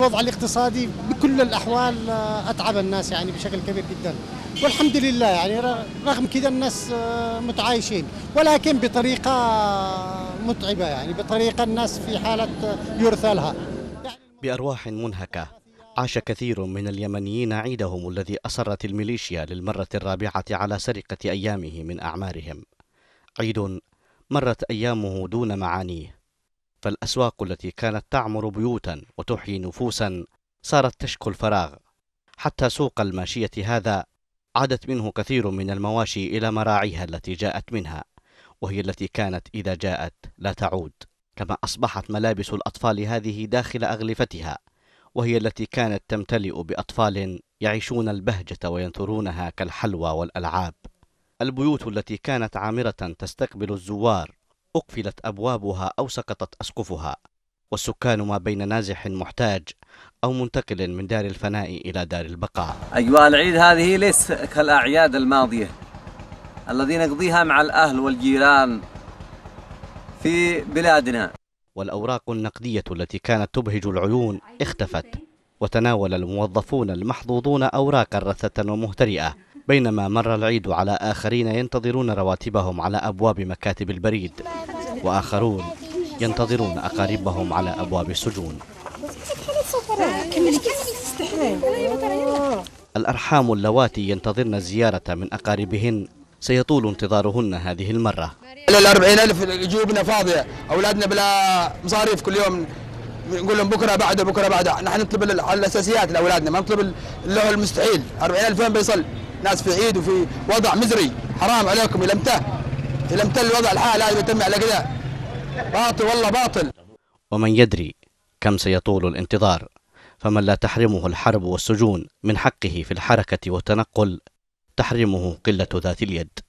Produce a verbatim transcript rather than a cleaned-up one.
الوضع الاقتصادي بكل الأحوال أتعب الناس يعني بشكل كبير جدا، والحمد لله يعني رغم كذا الناس متعايشين، ولكن بطريقة متعبة يعني بطريقة الناس في حالة يرثى لها. بأرواح منهكة عاش كثير من اليمنيين عيدهم الذي أصرت الميليشيا للمرة الرابعة على سرقة أيامه من أعمارهم. عيد مرت أيامه دون معانيه، فالأسواق التي كانت تعمر بيوتا وتحيي نفوسا صارت تشكو الفراغ، حتى سوق الماشية هذا عادت منه كثير من المواشي إلى مراعيها التي جاءت منها، وهي التي كانت إذا جاءت لا تعود. كما أصبحت ملابس الأطفال هذه داخل أغلفتها، وهي التي كانت تمتلئ بأطفال يعيشون البهجة وينثرونها كالحلوى والألعاب. البيوت التي كانت عامرة تستقبل الزوار أقفلت أبوابها أو سقطت أسقفها، والسكان ما بين نازح محتاج أو منتقل من دار الفناء إلى دار البقاء. أجواء العيد هذه ليس كالأعياد الماضية الذي نقضيها مع الأهل والجيران في بلادنا. والأوراق النقدية التي كانت تبهج العيون اختفت، وتناول الموظفون المحظوظون أوراقا رثة ومهترئة، بينما مر العيد على آخرين ينتظرون رواتبهم على أبواب مكاتب البريد، وآخرون ينتظرون أقاربهم على أبواب السجون. الأرحام اللواتي ينتظرن الزيارة من أقاربهن سيطول انتظارهن هذه المرة. الأربعين ألف جيوبنا فاضية، أولادنا بلا مصاريف كل يوم، نقول لهم بكرة بعده بكرة بعده. نحن نطلب الأساسيات لأولادنا، ما نطلب اللي هو المستحيل. أربعين ألف وين بيصل؟ ناس في عيد وفي وضع مزري، حرام عليكم. إلى متى؟ إلى متى الوضع الحال هذا يتم على كذا؟ باطل والله باطل. ومن يدري كم سيطول الانتظار، فمن لا تحرمه الحرب والسجون من حقه في الحركة والتنقل تحرمه قلة ذات اليد.